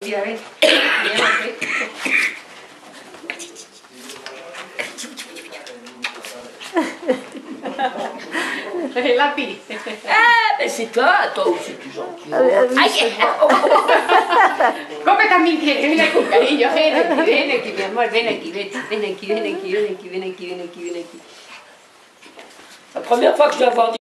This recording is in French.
Vieni qui. La P. Mais c'est toi aussi, tu gentil. Come cammini? Vieni qui, cariño, vieni qui, mi amore, vieni qui, vieni qui. La première fois que je dois avoir